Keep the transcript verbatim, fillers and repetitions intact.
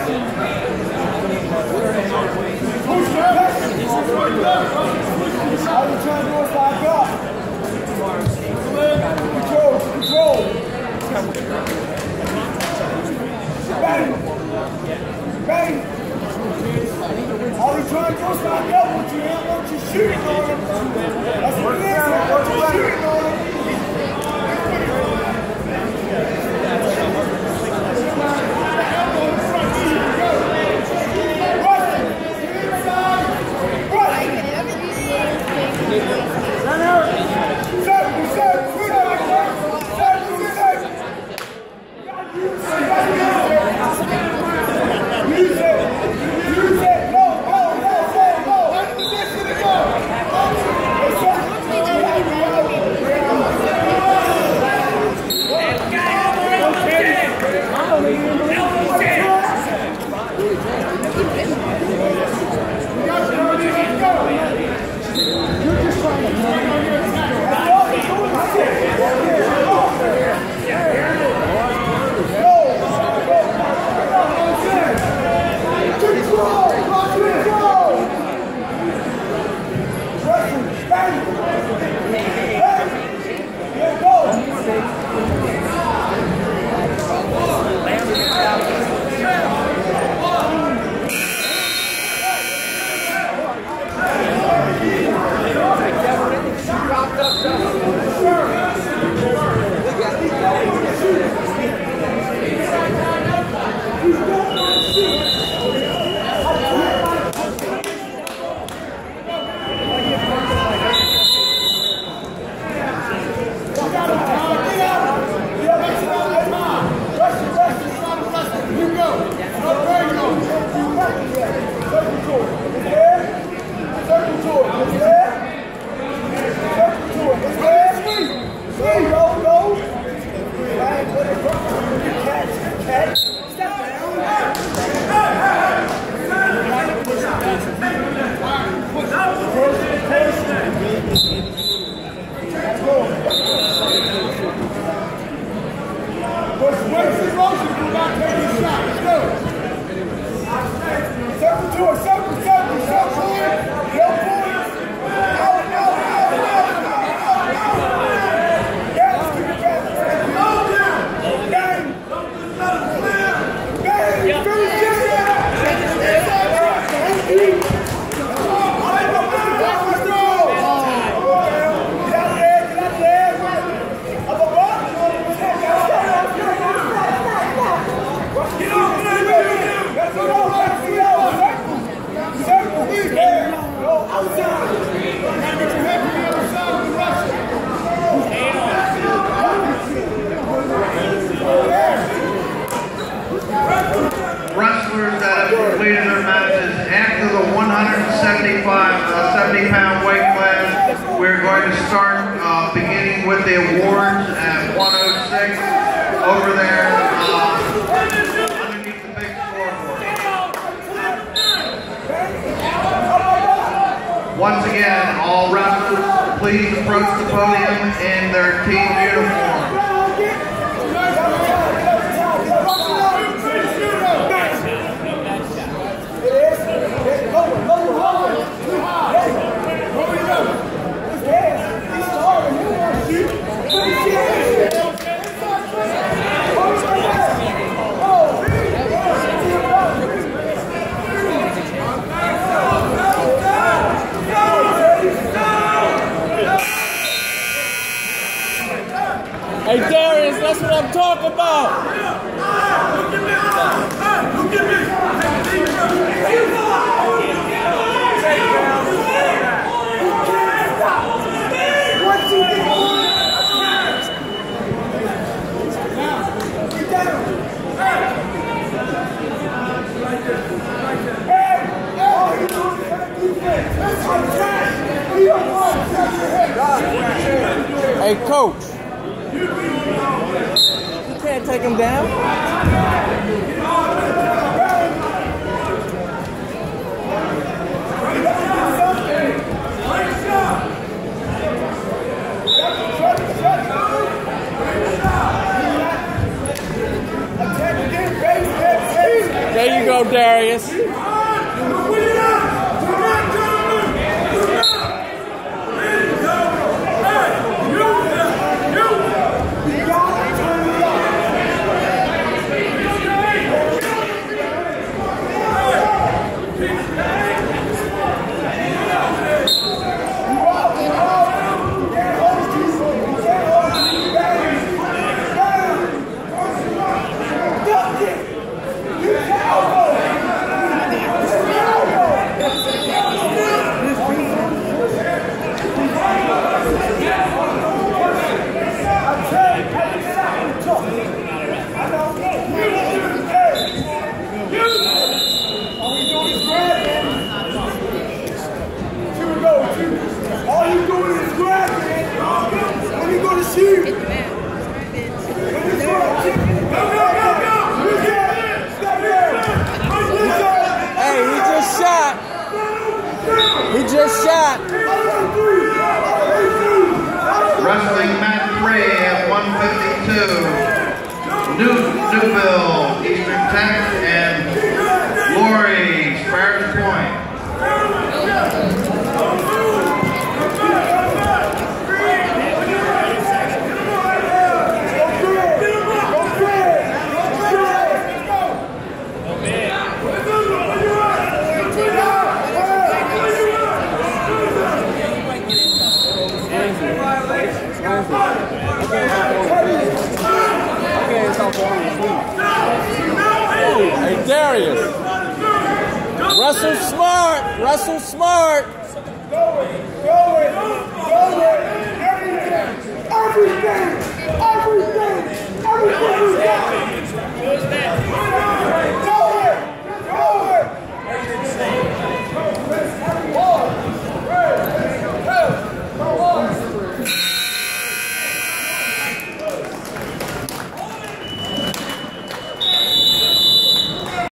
Wrestlers that have completed their matches after the one seventy-five, uh, seventy pound weight class, we're going to start uh, beginning with the awards at one oh six over there uh, underneath the big scoreboard. Once again, all wrestlers, please approach the podium in their team uniform. Hey Darius, that's what I'm talking about. Look at me. Look at me. What you doing? Get down. Hey coach. You can't take him down. There you go, Darius. He just shot. Wrestling match three at one fifty-two. New Newville, Eastern Tech, and Lori, Sprye Point. Hey, Darius, wrestle smart, wrestle smart.